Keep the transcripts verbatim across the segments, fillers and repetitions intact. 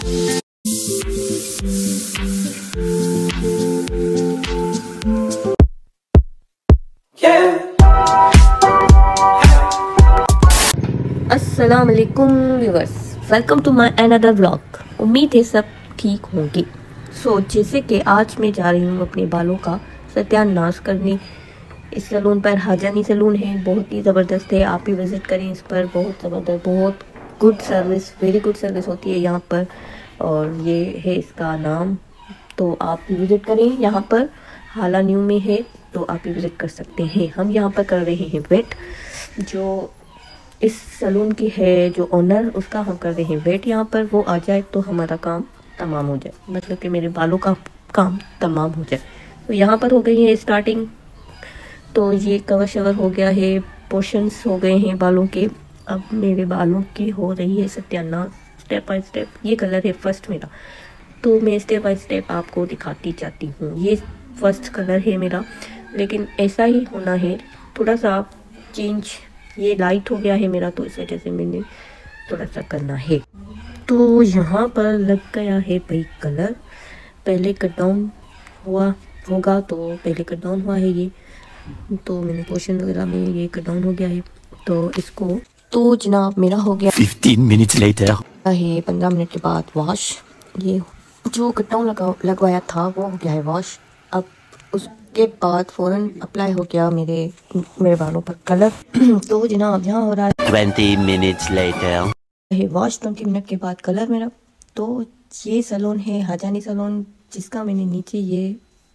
अस्सलाम वालेकुम viewers, welcome to my another vlog. उम्मीद है सब ठीक होंगे। सो so, जैसे कि आज मैं जा रही हूँ अपने बालों का सत्यानाश करने। इस सैलून पर हाजानी सैलून है, बहुत ही ज़बरदस्त है। आप भी विज़िट करें इस पर, बहुत ज़बरदस्त, बहुत good service, very good service होती है यहाँ पर। और ये है इसका नाम, तो आप भी विज़िट करें यहाँ पर। हाला न्यू में है, तो आप भी विज़िट कर सकते हैं। हम यहाँ पर कर रहे हैं वेट। जो इस सैलून की है जो ओनर, उसका हम कर रहे हैं वेट। यहाँ पर वो आ जाए तो हमारा काम तमाम हो जाए, मतलब कि मेरे बालों का काम तमाम हो जाए। तो यहाँ पर हो गई है स्टार्टिंग। तो ये कवर शवर हो गया है, पोर्शंस हो गए हैं बालों के। अब मेरे बालों की हो रही है सत्यानाश स्टेप बाय स्टेप। ये कलर है फर्स्ट मेरा, तो मैं स्टेप बाय स्टेप आपको दिखाती जाती हूँ। ये फर्स्ट कलर है मेरा, लेकिन ऐसा ही होना है, थोड़ा सा चेंज। ये लाइट हो गया है मेरा, तो इस वजह से मैंने थोड़ा सा करना है। तो यहाँ पर लग गया है भाई कलर। पहले कट डाउन हुआ होगा, तो पहले कट डाउन हुआ है ये, तो मैंने पोर्शन वगैरह में ये कट डाउन हो गया है। तो इसको तो जनाब मेरा हो गया फिफ्टीन मिनट्स लेटर है, पंद्रह मिनट के बाद वॉश। ये जो कट डाउन लगा लगवाया था वो हो गया है वॉश। अब उसके बाद फ़ौरन अप्लाई हो गया मेरे मेरे बालों पर कलर। तो जनाब यहाँ हो रहा है ट्वेंटी मिनट्स लेटर है वॉश। ट्वेंटी मिनट के बाद कलर मेरा। तो ये सैलून है हाजानी सैलून, जिसका मैंने नीचे ये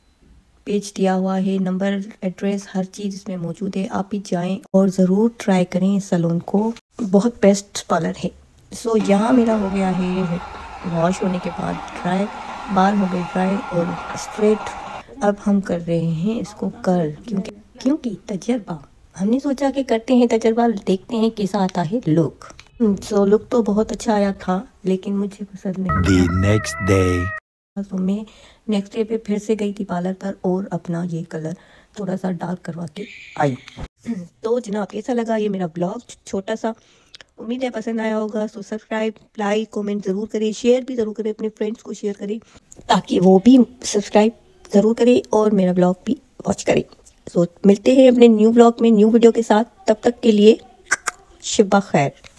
पेज दिया हुआ है, नंबर, एड्रेस, हर चीज़ इसमें मौजूद है। आप भी जाएं और ज़रूर ट्राई करें इस सैलून को, बहुत बेस्ट पार्लर है। सो यहाँ मेरा हो गया है वॉश होने के बाद ड्राई, बाल हो गए ड्राई और स्ट्रेट। अब हम कर रहे हैं इसको कर्ल, क्योंकि क्योंकि तजर्बा, हमने सोचा कि करते हैं तजर्बा, देखते हैं कैसा आता है लुक। सो लुक तो बहुत अच्छा आया था, लेकिन मुझे पसंद नहीं। द नेक्स्ट डे तो मैं नेक्स्ट डे पे फिर से गई थी पार्लर पर और अपना ये कलर थोड़ा सा डार्क करवा के आई। तो जनाब कैसा लगा ये मेरा ब्लॉग छोटा सा, उम्मीद है पसंद आया होगा। सो सब्सक्राइब, लाइक, कमेंट ज़रूर करें, शेयर भी ज़रूर करें, अपने फ्रेंड्स को शेयर करें ताकि वो भी सब्सक्राइब ज़रूर करें और मेरा ब्लॉग भी वॉच करें। सो मिलते हैं अपने न्यू ब्लॉग में न्यू वीडियो के साथ, तब तक के लिए शब्बा खैर।